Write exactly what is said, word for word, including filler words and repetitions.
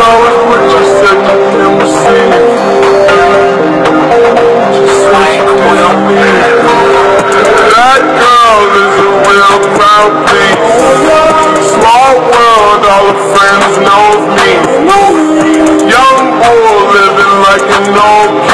flowers, but you said you never seen it. Just like real me. That girl is a real mouthpiece. Small world, all the friends know me. Young boy living like an old kid.